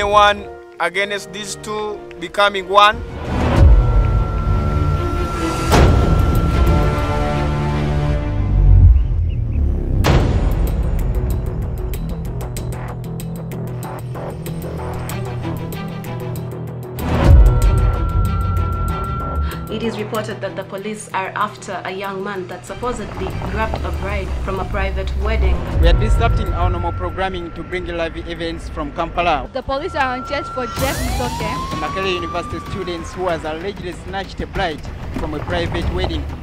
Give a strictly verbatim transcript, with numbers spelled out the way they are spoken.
anyone against these two becoming one? It is reported that the police are after a young man that supposedly grabbed a bride from a private wedding. We are disrupting our normal programming to bring you live events from Kampala. The police are on charge for Jeff Soke, The Makerere University students who has allegedly snatched a bride from a private wedding.